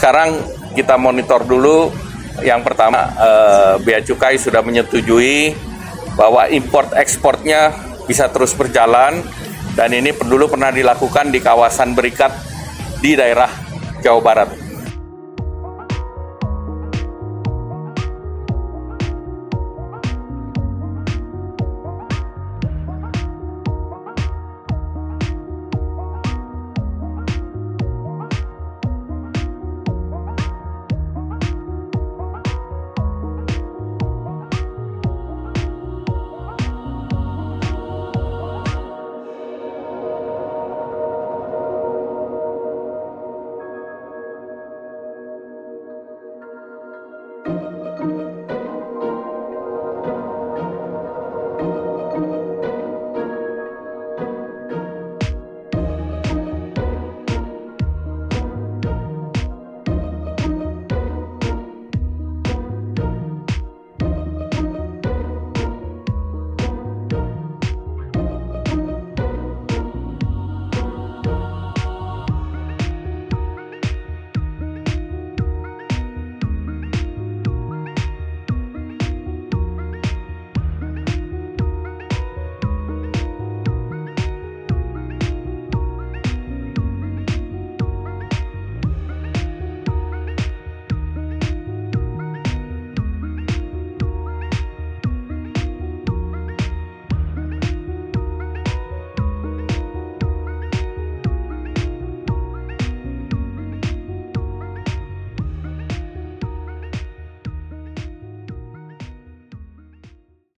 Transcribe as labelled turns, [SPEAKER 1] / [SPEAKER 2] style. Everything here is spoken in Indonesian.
[SPEAKER 1] sekarang kita monitor dulu. Yang pertama, Bea Cukai sudah menyetujui bahwa import ekspornya bisa terus berjalan, dan ini dulu pernah dilakukan di kawasan berikat di daerah Jawa Barat.